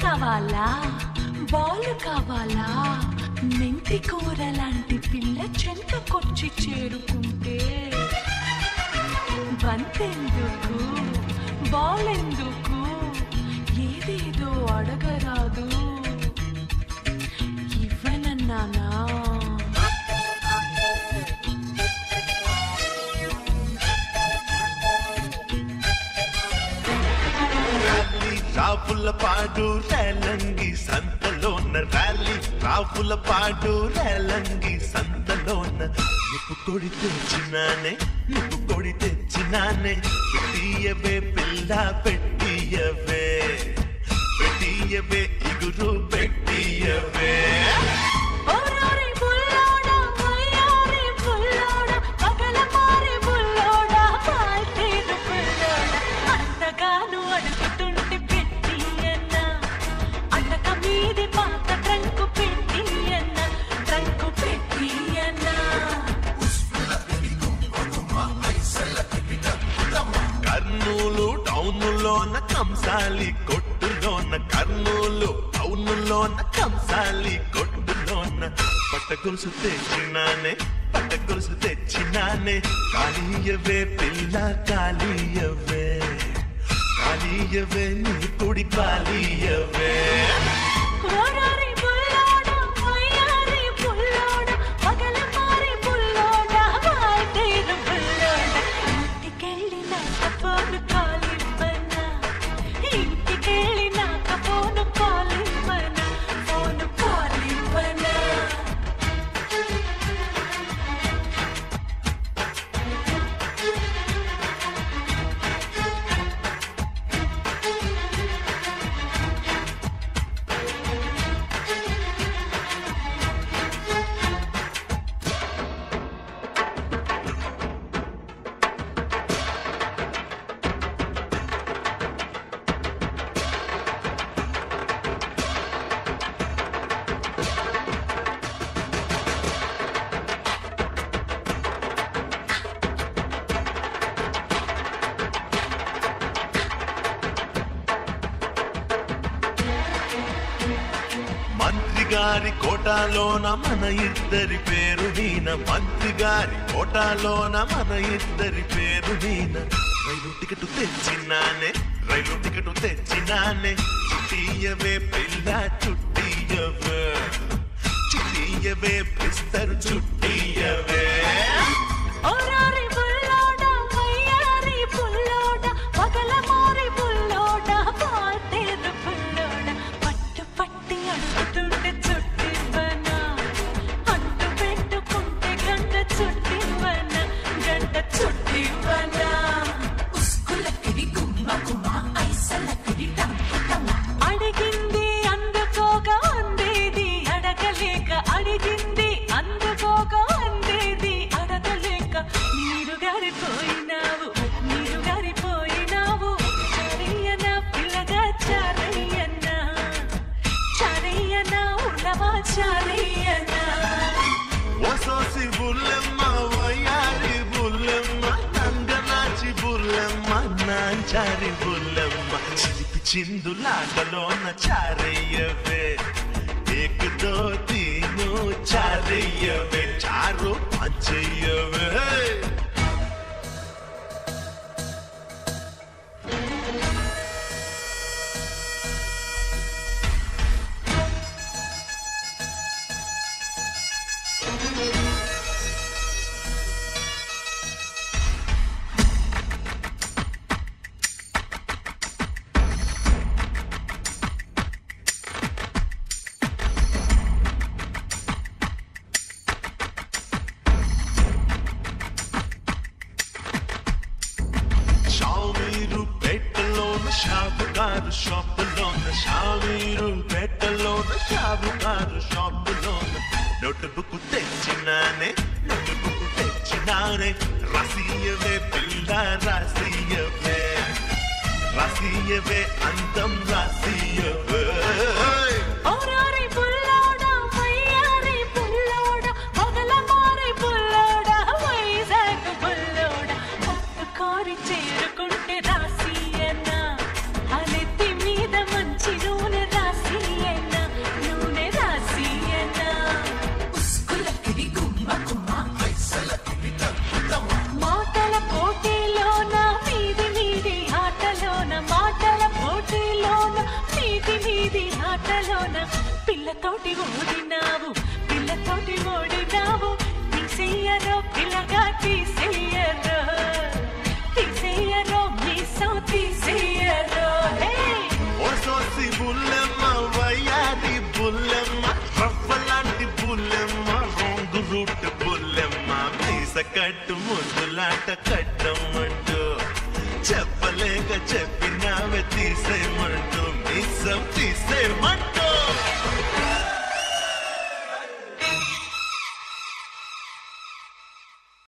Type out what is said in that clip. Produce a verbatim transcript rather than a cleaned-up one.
కావాలా బాల్ కావాలా మెంతి కూర లాంటి పిల్ల చెంతకొచ్చి చేరుకుంటే బంతెందుకు బాల్ ఎందుకు ఏదేదో అడగరాదు ఇవ్వనన్నానా రావుల పాడు రేలంగి సంతలోన ర్యాలీ రావుల పాడు రేలంగి సంతలోన నిప్పు కొడి తెచ్చినానే నిప్పు కొడి తెచ్చినానే పెట్టియవే పిల్ల పెట్టియవే పెట్టియవే ఇగురు పెట్టియవే కర్నూలు టౌనులోన కంసాలి కొట్టులోన కర్నూలు టౌనులోన కంసాలి కొట్టులోన పట్ట గొలుసు తెచ్చినానే పట్ట గొలుసు తెచ్చినానే కాళీయవే పిల్ల కాళీయవే కాళీయవే నీ కుడి కాళీయవే మంత్రి గారి కోటాలోన మన ఇద్దరి పేరు వీణ మంత్రి గారి కోటాలోన మన ఇద్దరి పేరు వీణ రైలు టికెట్ తెచ్చినానే రైలు టికెట్ తెచ్చినానే చుట్టియవే పిల్ల చుట్టియవే చుట్టియవే పిస్తరు చుట్టియవే ఓసోసి బుల్లెమ్మ వయ్యారి బుల్లెమ్మ నంగనాచి బుల్లెమ్మ నాంచారి బుల్లెమ్మ చిలిపి చిందులాటలోన చారయ్యవే ఏక్ దో తీను చారయ్యవే చారు పంచయ్యవే షాపుకారు షాపులోన షావీరు పెట్టలోన షాపుకారు షాపులోన నోట్బుక్ తెచ్చినానే నోట్బుక్ తెచ్చినానే రాసియవే పిల్ల రాసియవే రాసియవే అందం రాసియవే చేరుకుంటే రాసియనా అలెత్తి మీద మంచి నూనె రాసి ఆటలోన పిల్లతోటి ఓడినావు పిల్లతోటి ఓడినావు తీసేయరో పిల్లగా తీసేయరో తీసేయరో మీసం తీసేయరో ఓసోసి బుల్లెమ్మ వయ్యాది బుల్లెమ్మ రవ్వలాంటి బుల్లెమ్మ రాంగ్ రూట్ బుల్లెమ్మ మీస కట్టు ముద్దులాట కట్టమంటూ చెప్పలేక చెప్పినావే తీసేయమంటూ మీసం తీసేయమంటూ